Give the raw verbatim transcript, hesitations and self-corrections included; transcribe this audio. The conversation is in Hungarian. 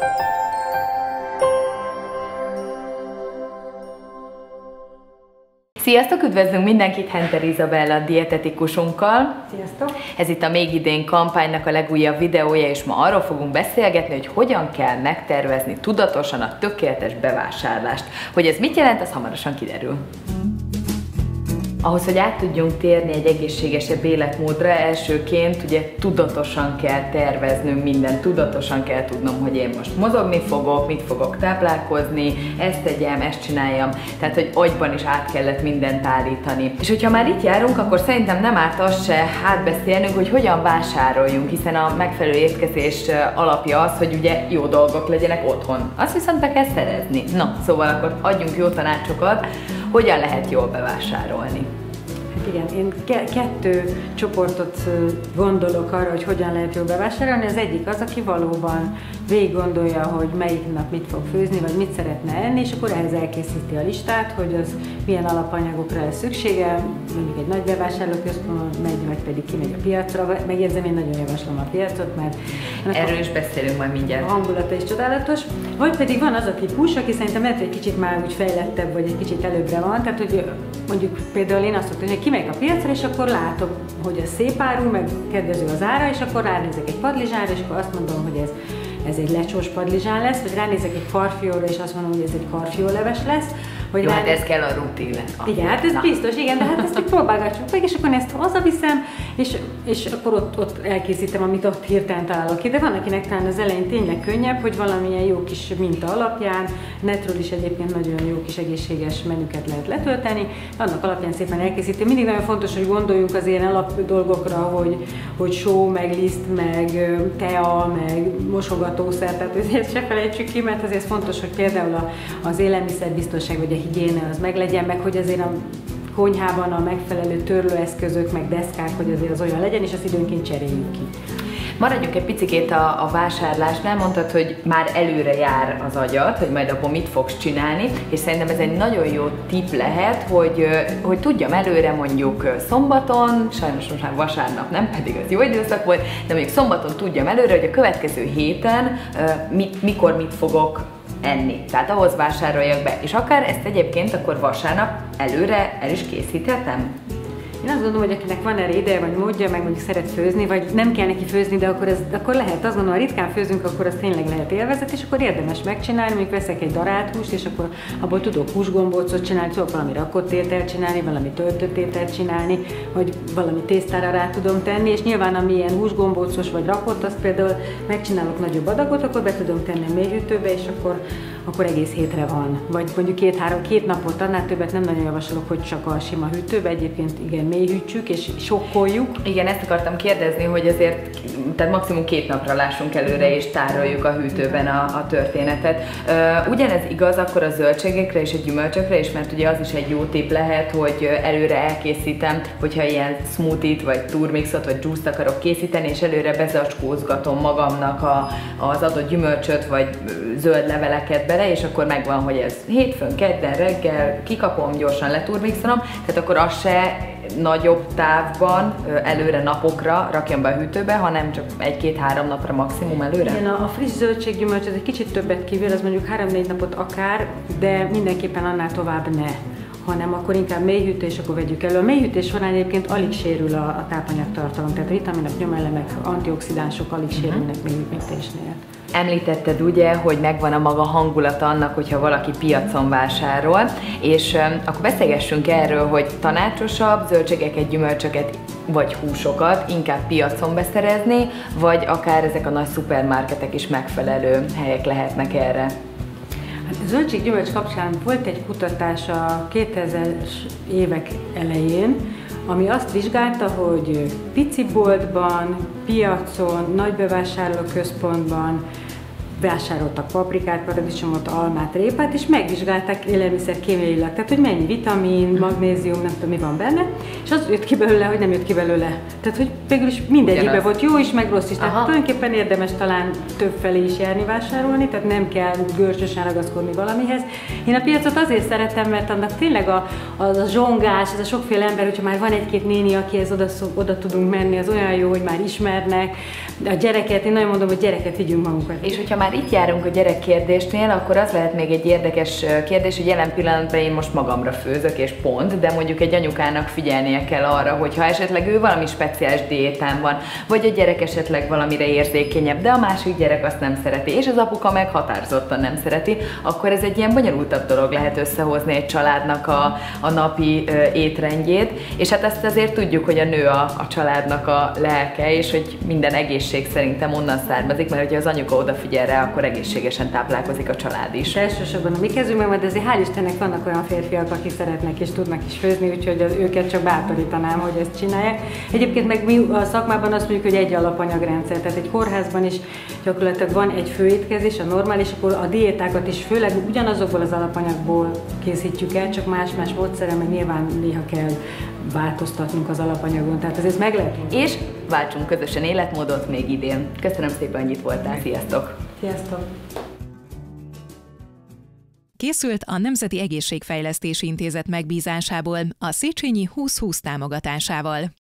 Sziasztok! Üdvözlünk mindenkit Henter Izabella dietetikusunkkal. Sziasztok! Ez itt a Még idén kampánynak a legújabb videója, és ma arról fogunk beszélgetni, hogy hogyan kell megtervezni tudatosan a tökéletes bevásárlást. Hogy ez mit jelent, az hamarosan kiderül. Ahhoz, hogy át tudjunk térni egy egészségesebb életmódra, elsőként ugye tudatosan kell terveznünk mindent, tudatosan kell tudnom, hogy én most mozogni fogok, mit fogok táplálkozni, ezt tegyem, ezt csináljam, tehát hogy agyban is át kellett mindent állítani. És hogyha már itt járunk, akkor szerintem nem árt azt se átbeszélnünk, hogy hogyan vásároljunk, hiszen a megfelelő étkezés alapja az, hogy ugye jó dolgok legyenek otthon. Azt viszont be kell szerezni. Na, szóval akkor adjunk jó tanácsokat, hogyan lehet jól bevásárolni. Hát igen, én kettő csoportot gondolok arra, hogy hogyan lehet jól bevásárolni. Az egyik az, aki valóban végig gondolja, hogy melyik nap mit fog főzni, vagy mit szeretne enni, és akkor ehhez elkészíti a listát, hogy az milyen alapanyagokra lesz szüksége, mondjuk egy nagy bevásárlóközpontban megy, vagy pedig kimegy a piacra. Megjegyzem, én nagyon javaslom a piacot, mert erről is beszélünk majd mindjárt. A hangulata is csodálatos. Vagy pedig van az a típus, aki szerintem lehet, hogy egy kicsit már úgy fejlettebb, vagy egy kicsit előbbre van, tehát hogy mondjuk például én azt mondtam, hogy kimegyek a piacra, és akkor látom, hogy ez szép áru, meg kedvező az ára, és akkor ránézek egy padlizsánra, és akkor azt mondom, hogy ez, ez egy lecsós padlizsán lesz, vagy ránézek egy karfiolra, és azt mondom, hogy ez egy karfiolleves lesz. Jó, hát ez kell a rutin. Igen, hát ez Na. biztos, igen, de hát ezt így próbálgatjuk meg, és akkor ezt hazaviszem, és, és akkor ott, ott elkészítem, amit ott hirtelen találok ki. De van, akinek talán az elején tényleg könnyebb, hogy valamilyen jó kis minta alapján, netről is egyébként nagyon jó kis egészséges menüket lehet letölteni, annak alapján szépen elkészítem. Mindig nagyon fontos, hogy gondoljunk az ilyen alap dolgokra, hogy, hogy só, meg liszt, meg tea, meg mosogatószer, tehát ezért se felejtsük ki, mert azért fontos, hogy például az élelmiszerbiztonság vagy a higiéne az meglegyen, meg hogy azért a konyhában a megfelelő törlőeszközök, meg deszkák, hogy azért az olyan legyen, és azt időnként cseréljük ki. Maradjunk egy picikét a, a vásárlásnál, mondtad, hogy már előre jár az agyad, hogy majd abból mit fogsz csinálni, és szerintem ez egy nagyon jó tipp lehet, hogy, hogy tudjam előre mondjuk szombaton, sajnos most már vasárnap nem, pedig az jó időszak volt, de mondjuk szombaton tudjam előre, hogy a következő héten mit, mikor mit fogok enni. Tehát ahhoz vásároljak be. És akár ezt egyébként akkor vasárnap előre el is készíthetem? Én azt gondolom, hogy akinek van erre ideje, vagy módja, meg mondjuk szeret főzni, vagy nem kell neki főzni, de akkor, ez, akkor lehet. Azt gondolom, ha ritkán főzünk, akkor az tényleg lehet élvezet, és akkor érdemes megcsinálni, mondjuk veszek egy darált húst, és akkor abból tudok húsgombócot csinálni, tudok valami rakott ételt csinálni, valami töltött ételt csinálni, vagy valami tésztára rá tudom tenni, és nyilván ami ilyen húsgombócos vagy rakott, azt például megcsinálok nagyobb adagot, akkor be tudom tenni a mélyhűtőbe, és akkor akkor egész hétre van. Vagy mondjuk két-három, két napot, annál többet nem nagyon javasolok, hogy csak a sima hűtőbe, egyébként igen, mély hűtsük és sokkoljuk. Igen, ezt akartam kérdezni, hogy azért, tehát maximum két napra lássunk előre és tároljuk a hűtőben a, a történetet. Uh, ugyanez igaz akkor a zöldségekre és a gyümölcsökre is, mert ugye az is egy jó tipp lehet, hogy előre elkészítem, hogyha ilyen smoothie-t, vagy turmixot, vagy juice-t akarok készíteni, és előre bezacskózgatom magamnak a, az adott gyümölcsöt, vagy zöld leveleket bele, és akkor megvan, hogy ez hétfőn, kedden, reggel, kikapom, gyorsan leturmixolom, tehát akkor az se nagyobb távban, előre napokra rakjam be a hűtőbe, hanem csak egy-két-három napra maximum előre? Igen, a friss zöldséggyümölcs az egy kicsit többet kivér, az mondjuk három-négy napot akár, de mindenképpen annál tovább ne, hanem akkor inkább mélyhűtő, és akkor vegyük elő. A mélyhűtés során egyébként alig sérül a, a tápanyagtartalom, tehát a vitaminok, nyomelemek, antioxidánsok alig uh-huh. sérülnek mélyhűtésnél. Említetted ugye, hogy megvan a maga hangulata annak, hogyha valaki piacon vásárol, és um, akkor beszélgessünk erről, hogy tanácsosabb zöldségeket, gyümölcsöket vagy húsokat inkább piacon beszerezni, vagy akár ezek a nagy szupermarketek is megfelelő helyek lehetnek erre. Hát a zöldség-gyümölcs kapcsán volt egy kutatás a kétezres évek elején, ami azt vizsgálta, hogy pici boltban, piacon, nagy bevásárlóközpontban vásároltak paprikát, paradicsomot, almát, répát, és megvizsgálták élelmiszer kémiailag, tehát hogy mennyi vitamin, magnézium, nem tudom mi van benne, és az jött ki belőle, hogy nem jött ki belőle. Tehát, hogy végül is mindegyikben volt jó is, meg rossz is. Tehát Aha. tulajdonképpen érdemes talán több felé is járni vásárolni, tehát nem kell görcsösen ragaszkodni valamihez. Én a piacot azért szeretem, mert annak tényleg a, az a zsongás, ez a sokféle ember, hogyha már van egy-két néni, akihez oda, oda tudunk menni, az olyan jó, hogy már ismernek. A gyereket, én nagyon mondom, hogy gyereket vigyünk magunkat. És hogyha már már itt járunk a gyerekkérdésnél, akkor az lehet még egy érdekes kérdés, hogy jelen pillanatban én most magamra főzök és pont, de mondjuk egy anyukának figyelnie kell arra, hogy ha esetleg ő valami speciális diétán van, vagy a gyerek esetleg valamire érzékenyebb, de a másik gyerek azt nem szereti, és az apuka meg határozottan nem szereti, akkor ez egy ilyen bonyolultabb dolog lehet összehozni egy családnak a, a napi ö, étrendjét, és hát ezt azért tudjuk, hogy a nő a, a családnak a lelke, és hogy minden egészség szerintem onnan származik, mert hogyha az anyuka odafigyel rá, akkor egészségesen táplálkozik a család is. De elsősorban a mi kezünkben, de azért hál' Istennek vannak olyan férfiak, akik szeretnek és tudnak is főzni, úgyhogy az, őket csak bátorítanám, hogy ezt csinálják. Egyébként meg mi a szakmában azt mondjuk, hogy egy alapanyagrendszer, tehát egy kórházban is gyakorlatilag van egy főétkezés, a normális, akkor a diétákat is főleg ugyanazokból az alapanyagból készítjük el, csak más-más módszerrel, meg nyilván néha kell változtatnunk az alapanyagon, tehát ez meg lehet. És váltsunk közösen életmódot még idén. Köszönöm szépen, hogy itt voltál. Sziasztok! Sziasztok! Készült a Nemzeti Egészségfejlesztési Intézet megbízásából a Széchenyi húsz húsz támogatásával.